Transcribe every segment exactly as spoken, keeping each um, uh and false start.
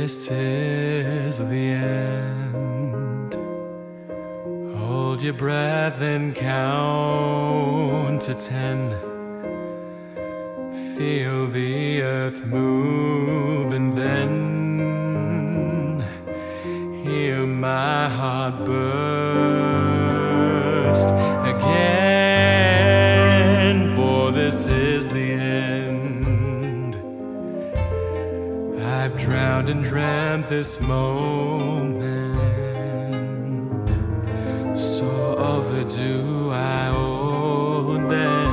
this is the end. Hold your breath and count to ten. Feel the earth move and then hear my heart burst again. For this is the end. I've drowned and dreamt this moment, so overdue I owe them.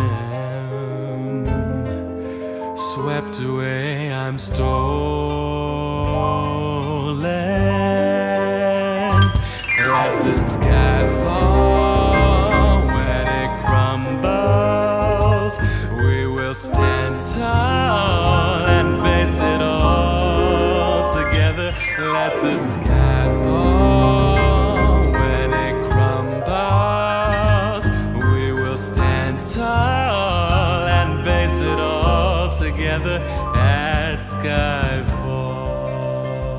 Swept away, I'm stolen. Let the sky fall. When it crumbles, we will stand tall and face it all together. Let the sky fall. When it crumbles, we will stand tall and face it all together at Skyfall.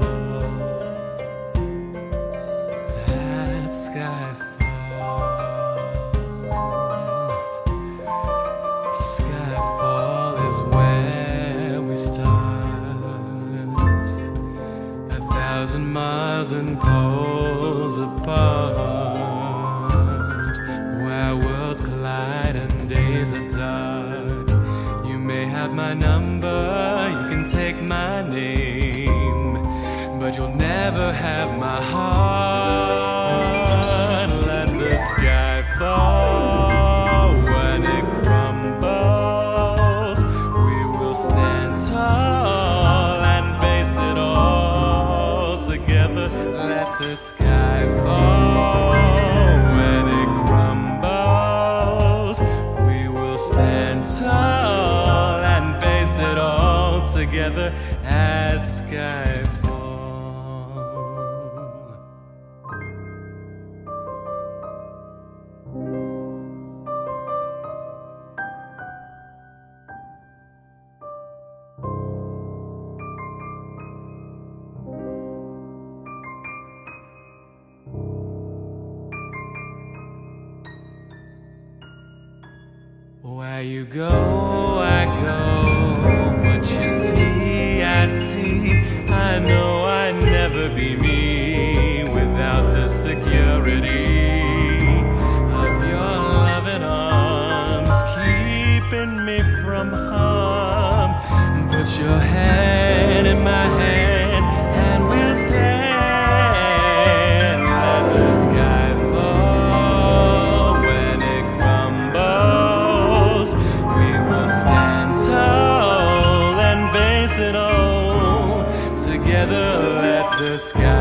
At Skyfall. Skyfall is where we start, a thousand miles and poles apart, where worlds collide and days are dark. You may have my number, you can take my name, but you'll never have my heart. Let the sky fall. When it crumbles, we will stand tall and face it all together. Let the sky fall. When it crumbles, we will stand tall and face it all together at Skyfall. Where you go, I go. What you see, I see. I know I'd never be me without the security of your loving arms, keeping me from harm. Put your hand in my hand and we'll stand. Let the sky fall. When it crumbles, we will stand tall and face it all together. Let the sky